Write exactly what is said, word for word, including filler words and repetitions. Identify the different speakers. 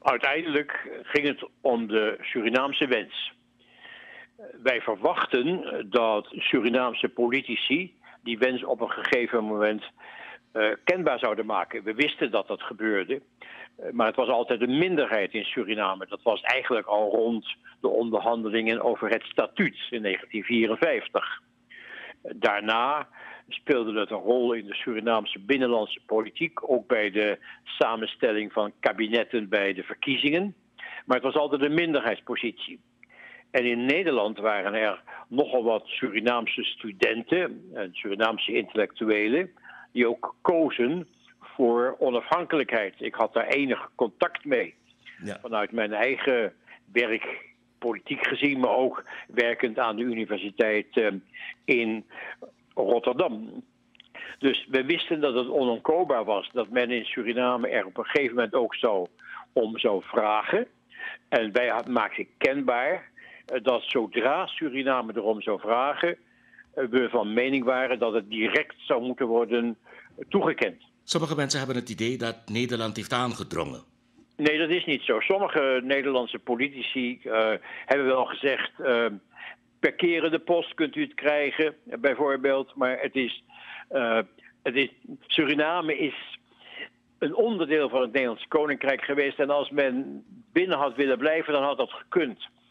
Speaker 1: Uiteindelijk ging het om de Surinaamse wens. Wij verwachten dat Surinaamse politici die wens op een gegeven moment uh, kenbaar zouden maken. We wisten dat dat gebeurde, uh, maar het was altijd een minderheid in Suriname. Dat was eigenlijk al rond de onderhandelingen over het statuut in negentien vierenvijftig. Daarna speelde het een rol in de Surinaamse binnenlandse politiek, ook bij de samenstelling van kabinetten bij de verkiezingen. Maar het was altijd een minderheidspositie. En in Nederland waren er nogal wat Surinaamse studenten en Surinaamse intellectuelen die ook kozen voor onafhankelijkheid. Ik had daar enig contact mee. Ja. Vanuit mijn eigen werk, politiek gezien, maar ook werkend aan de universiteit in Rotterdam. Dus we wisten dat het onomkoopbaar was dat men in Suriname er op een gegeven moment ook zou om zou vragen. En wij maakten kenbaar dat zodra Suriname erom zou vragen, we van mening waren dat het direct zou moeten worden toegekend.
Speaker 2: Sommige mensen hebben het idee dat Nederland heeft aangedrongen.
Speaker 1: Nee, dat is niet zo. Sommige Nederlandse politici uh, hebben wel gezegd, uh, per kerende post kunt u het krijgen, bijvoorbeeld. Maar het is, uh, het is, Suriname is een onderdeel van het Nederlandse Koninkrijk geweest. En als men binnen had willen blijven, dan had dat gekund.